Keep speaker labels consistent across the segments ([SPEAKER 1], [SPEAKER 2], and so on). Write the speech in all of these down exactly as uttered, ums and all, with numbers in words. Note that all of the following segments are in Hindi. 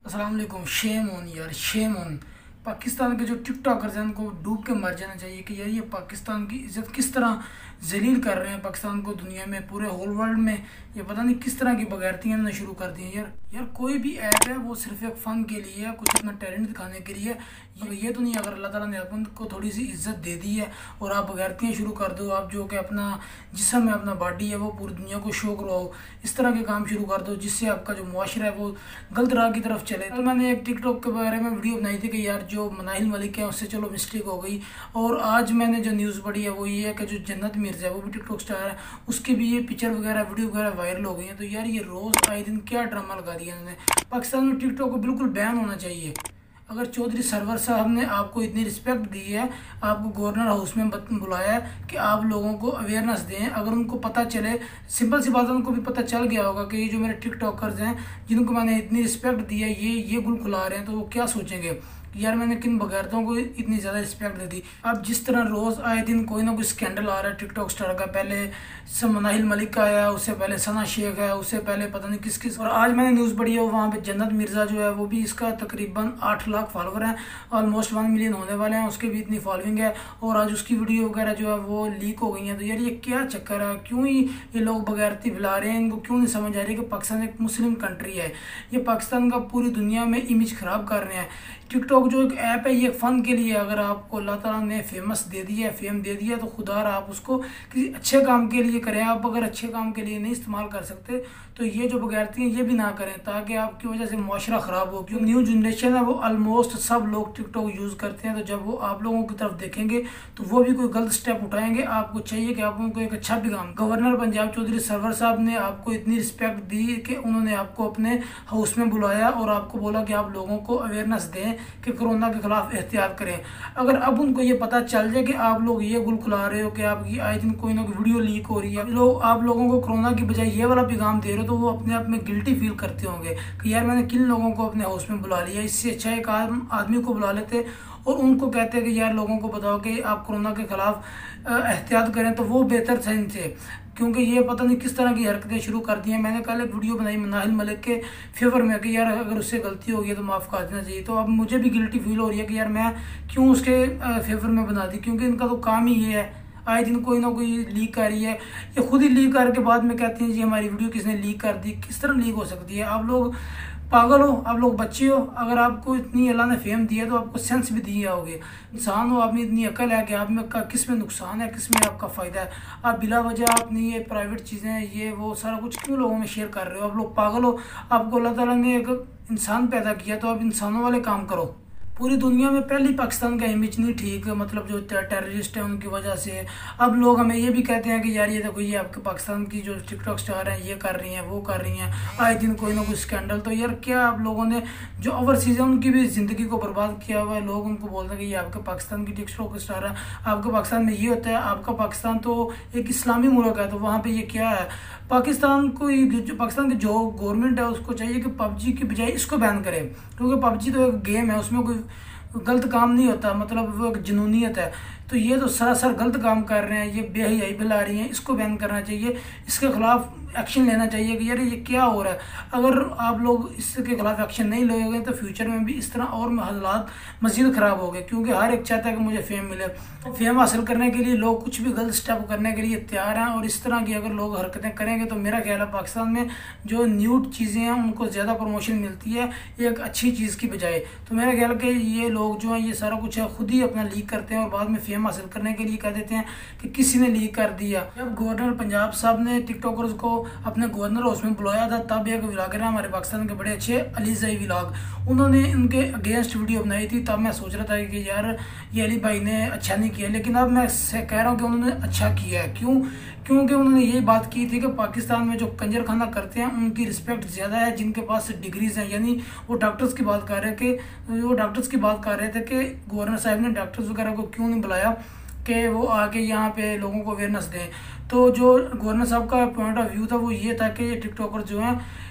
[SPEAKER 1] अस्सलाम वालेकुम। शेम ऑन यार, शेम ऑन। पाकिस्तान के जो टिकटॉकर्स हैं उनको डूब के मर जाना चाहिए कि यार ये पाकिस्तान की इज्जत किस तरह जलील कर रहे हैं पाकिस्तान को दुनिया में, पूरे होल वर्ल्ड में। ये पता नहीं किस तरह की बगैरतियाँ इन्होंने शुरू कर दी हैं यार। यार कोई भी ऐप है वो सिर्फ एक फ़न के लिए है, कुछ अपना टैलेंट दिखाने के लिए। ये ये तो नहीं, अगर अल्लाह ताला ने अपन को थोड़ी सी इज्जत दे दी है और आप बगैरतियाँ शुरू कर दो, आप जो कि अपना जिस्म है, अपना बॉडी है, वो पूरी दुनिया को शो करवाओ, इस तरह के काम शुरू कर दो जिससे आपका जो मुआशरा है वो गलत राह की तरफ चले। तो मैंने एक टिकटॉक के बारे में वीडियो बनाई थी कि यार जो मनाहिल मलिक है उससे चलो मिस्टेक हो गई। और आज मैंने जो न्यूज़ पढ़ी है वो ये है कि जो जन्नत मिर्ज़ा है वो भी टिकटॉक स्टार है, उसकी भी ये पिक्चर वगैरह वीडियो वगैरह वायरल हो गई है। तो यार ये रोज़ आए दिन क्या ड्रामा लगा दिया इन्होंने। पाकिस्तान में टिकटॉक को बिल्कुल बैन होना चाहिए। अगर चौधरी सरवर साहब ने आपको इतनी रिस्पेक्ट दी है, आपको गवर्नर हाउस में बुलाया है कि आप लोगों को अवेयरनेस दें, अगर उनको पता चले, सिंपल सी बात है, उनको भी पता चल गया होगा कि ये जो मेरे टिकटॉकर्स हैं जिनको मैंने इतनी रिस्पेक्ट दी है ये ये गुल खुला रहे हैं, तो वो क्या सोचेंगे यार मैंने किन बगैरतों को इतनी ज़्यादा रिस्पेक्ट दे दी। अब जिस तरह रोज़ आए दिन कोई ना कोई स्कैंडल आ रहा है टिकटॉक स्टार का, पहले मनाहिल मलिक का आया, उससे पहले सना शेख है, उससे पहले पता नहीं किस किस, और आज मैंने न्यूज़ पढ़ी है वहाँ पे जन्नत मिर्ज़ा जो है वो भी, इसका तकरीबन आठ लाख फॉलोवर हैं, ऑलमोस्ट वन मिलियन होने वाले हैं, उसके भी इतनी फॉलोइंग है। और आज उसकी वीडियो वगैरह जो है वो लीक हो गई है। तो यार ये क्या चक्कर है, क्यों ही ये लोग बगैरती फैला रहे हैं, इनको क्यों नहीं समझ आ रही कि पाकिस्तान एक मुस्लिम कंट्री है। ये पाकिस्तान का पूरी दुनिया में इमेज ख़राब कर रहे हैं। टिकटॉक जो एक ऐप है ये फ़न के लिए, अगर आपको अल्लाह ताला ने फेमस दे दिया है, फेम दे दिया, तो खुदा आप उसको किसी अच्छे काम के लिए करें। आप अगर अच्छे काम के लिए नहीं इस्तेमाल कर सकते तो ये जो बगैरती हैं ये भी ना करें, ताकि आपकी वजह से मुआशरा ख़राब हो। क्योंकि न्यू जनरेशन है वो ऑलमोस्ट सब लोग टिकटॉक यूज़ करते हैं, तो जब वो आप लोगों की तरफ देखेंगे तो वो भी कोई गलत स्टेप उठाएंगे। आपको चाहिए कि आप उनको एक अच्छा पैगाम। गवर्नर पंजाब चौधरी सरवर साहब ने आपको इतनी रिस्पेक्ट दी कि उन्होंने आपको अपने हाउस में बुलाया और आपको बोला कि आप लोगों को अवेयरनेस दें कि कोरोना के खिलाफ एहतियात करें। अगर अब उनको ये पता चल जाए कि आप लोग ये गुल खुला रहे हो कि आपकी आए दिन कोई ना कोई वीडियो लीक हो रही है, लोग आप लोगों को कोरोना की बजाय ये वाला पैगाम दे रहे हो, तो वो अपने आप में गिल्टी फील करते होंगे कि यार मैंने किन लोगों को अपने हाउस में बुला लिया। इससे अच्छा एक आदमी को बुला लेते और उनको कहते कि यार लोगों को बताओ कि आप कोरोना के खिलाफ एहतियात करें, तो वो बेहतर थे इनसे। क्योंकि ये पता नहीं किस तरह की हरकतें शुरू कर दी हैं। मैंने कल एक वीडियो बनाई मनाहिल मलिक के फेवर में कि यार अगर उससे गलती हो गई तो माफ़ कर देना चाहिए। तो अब मुझे भी गिल्टी फील हो रही है कि यार मैं क्यों उसके फेवर में बना दी, क्योंकि इनका तो काम ही ये है, आए दिन कोई ना कोई लीक कर रही है। ये खुद ही लीक करके बाद में कहते हैं जी हमारी वीडियो किसने लीक कर दी। किस तरह लीक हो सकती है? आप लोग पागल हो, आप लोग बच्चे हो। अगर आपको इतनी अल्लाह ने फेम दी है तो आपको सेंस भी दिए होगे। इंसान हो, आप में इतनी अकल है कि आप में का किस में नुकसान है, किस में आपका फ़ायदा है। आप बिला वजह अपनी ये प्राइवेट चीज़ें ये वो सारा कुछ क्यों लोगों में शेयर कर रहे हो? आप लोग पागल हो। आपको अल्लाह ताला ने एक इंसान पैदा किया तो आप इंसानों वाले काम करो। पूरी दुनिया में पहले ही पाकिस्तान का इमेज नहीं ठीक, मतलब जो टेररिस्ट हैं उनकी वजह से अब लोग हमें ये भी कहते हैं कि यार ये देखो ये आपके पाकिस्तान की जो टिकटॉक स्टार हैं ये कर रही हैं, वो कर रही हैं, आए दिन कोई ना कोई स्कैंडल। तो यार क्या आप लोगों ने जो ओवरसीज है उनकी भी ज़िंदगी को बर्बाद किया हुआ है। लोग उनको बोलते हैं कि ये आपके पाकिस्तान की टिकटॉक स्टार है, आपके पाकिस्तान में ये होता है। आपका पाकिस्तान तो एक इस्लामी मुल्क है, तो वहाँ पर ये क्या है? पाकिस्तान को जो पाकिस्तान की जो गवर्नमेंट है उसको चाहिए कि पबजी की बजाय इसको बैन करे, क्योंकि पबजी तो एक गेम है, उसमें कोई गलत काम नहीं होता, मतलब वो एक जुनूनियत है। तो ये तो सरासर गलत काम कर रहे हैं, ये बेहयाई फैला रही हैं, इसको बैन करना चाहिए, इसके खिलाफ एक्शन लेना चाहिए कि यार ये क्या हो रहा है। अगर आप लोग इसके खिलाफ एक्शन नहीं लोगे तो फ्यूचर में भी इस तरह और हालात मज़ीद ख़राब हो गए। क्योंकि हर एक चाहता है कि मुझे फेम मिले, फेम हासिल करने के लिए लोग कुछ भी गलत स्टेप करने के लिए तैयार हैं। और इस तरह की अगर लोग हरकतें करेंगे तो मेरा ख्याल है पाकिस्तान में जो न्यूड चीज़ें हैं उनको ज़्यादा प्रमोशन मिलती है एक अच्छी चीज़ की बजाय। तो मेरा ख्याल कि ये लोग जो हैं ये सारा कुछ है खुद ही अपना लीक करते हैं और बाद में फेम हासिल करने के लिए कह देते हैं कि किसी ने लीक कर दिया। जब गवर्नर पंजाब साहब ने टिकटॉकर्स को अपने गवर्नर हाउस में बुलाया था तब एक व्लॉगर है हमारे पाकिस्तान के बड़े अच्छे अली जई व्लॉग, उन्होंने इनके अगेंस्ट वीडियो बनाई थी। तब मैं सोच रहा था कि यार ये अली भाई ने अच्छा नहीं किया, लेकिन अब मैं कह रहा हूँ कि उन्होंने अच्छा किया है। क्यों? क्योंकि उन्होंने ये बात की थी कि पाकिस्तान में जो कंजर खाना करते हैं उनकी रिस्पेक्ट ज़्यादा है जिनके पास डिग्रीज हैं। यानी वो डॉक्टर्स की बात कर रहे थे कि वो डॉक्टर्स की बात कर रहे थे कि गवर्नर साहब ने डॉक्टर्स वगैरह को क्यों नहीं बुलाया कि वो आके यहाँ पे लोगों को अवेयरनेस दें। तो जो गवर्नर साहब का पॉइंट ऑफ व्यू था वो ये था कि ये टिकटॉकर जो हैं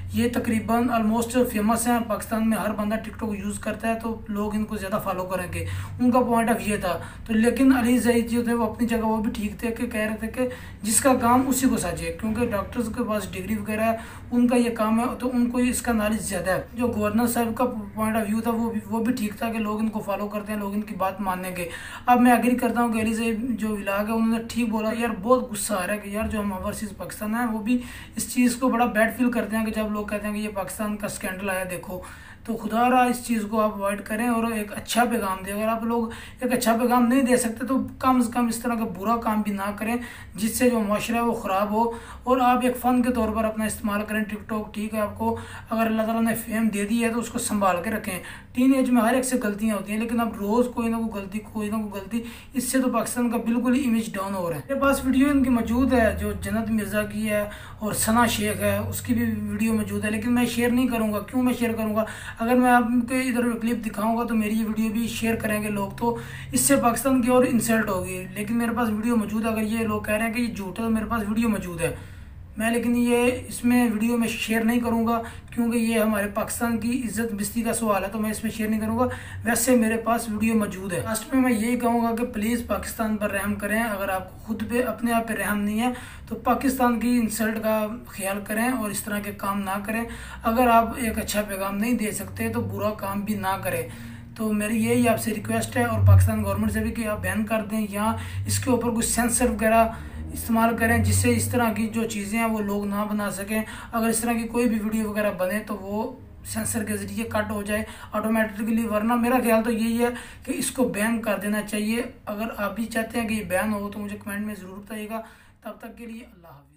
[SPEAKER 1] ये तकरीबन ऑलमोस्ट फेमस हैं पाकिस्तान में, हर बंदा टिकटॉक यूज़ करता है, तो लोग इनको ज़्यादा फॉलो करेंगे, उनका पॉइंट ऑफ ये था। तो लेकिन अली ज़ईद जो थे वो अपनी जगह वो भी ठीक थे कि कह रहे थे कि जिसका काम उसी को साझे, क्योंकि डॉक्टर्स के पास डिग्री वगैरह है, उनका ये काम है, तो उनको इसका नॉलेज ज़्यादा है। जो गवर्नर साहब का पॉइंट ऑफ व्यू था वो भी वो भी ठीक था कि लोग इनको फॉलो करते हैं, लोग इनकी बात मानेंगे। अब मैं एग्री करता हूँ कि अली ज़ईद जो विलाग है उन्होंने ठीक बोला। यार बहुत गुस्सा आ रहा है कि यार जो हम ओवरसीज़ पाकिस्तान है वो भी इस चीज़ को बड़ा बैड फील करते हैं कि जब लोग कहते हैं कि ये पाकिस्तान का स्कैंडल आया देखो। तो खुदा रहा इस चीज़ को आप अवॉइड करें और एक अच्छा पैगाम दें। अगर आप लोग एक अच्छा पैगाम नहीं दे सकते तो कम से कम इस तरह का बुरा काम भी ना करें जिससे जो माशरा है वो ख़राब हो, और आप एक फ़न के तौर पर अपना इस्तेमाल करें टिकटॉक। ठीक है, आपको अगर अल्लाह ताला ने फेम दे दी है तो उसको संभाल के रखें। टीन एज में हर एक से गलतियाँ होती हैं, लेकिन अब रोज़ कोई ना कोई गलती कोई ना कोई गलती, इससे तो पाकिस्तान का बिल्कुल ही इमेज डाउन हो रहा है। मेरे पास वीडियो इनकी मौजूद है जो जन्नत मिर्ज़ा की है और सना शेख है, उसकी भी वीडियो मौजूद है, लेकिन मैं शेयर नहीं करूँगा। क्यों मैं शेयर करूँगा? अगर मैं आपको इधर क्लिप दिखाऊंगा तो मेरी ये वीडियो भी शेयर करेंगे लोग, तो इससे पाकिस्तान की और इंसल्ट होगी। लेकिन मेरे पास वीडियो मौजूद है। अगर ये लोग कह रहे हैं कि ये झूठ है तो मेरे पास वीडियो मौजूद है, मैं लेकिन ये इसमें वीडियो में शेयर नहीं करूंगा क्योंकि ये हमारे पाकिस्तान की इज्जत बिस्ती का सवाल है, तो मैं इसमें शेयर नहीं करूंगा। वैसे मेरे पास वीडियो मौजूद है। लास्ट में मैं यही कहूँगा कि प्लीज़ पाकिस्तान पर रहम करें। अगर आपको खुद पे अपने आप पे रहम नहीं है तो पाकिस्तान की इंसल्ट का ख्याल करें और इस तरह के काम ना करें। अगर आप एक अच्छा पैगाम नहीं दे सकते तो बुरा काम भी ना करें। तो मेरी यही आपसे रिक्वेस्ट है और पाकिस्तान गवर्नमेंट से भी कि आप बैन कर दें या इसके ऊपर कुछ सेंसर वगैरह इस्तेमाल करें जिससे इस तरह की जो चीज़ें हैं वो लोग ना बना सकें। अगर इस तरह की कोई भी वीडियो वगैरह बने तो वो सेंसर के ज़रिए कट हो जाए ऑटोमेटिकली, वरना मेरा ख्याल तो यही है कि इसको बैन कर देना चाहिए। अगर आप भी चाहते हैं कि ये बैन हो तो मुझे कमेंट में ज़रूर बताइएगा। तब तक के लिए अल्लाह हाफ़िज़।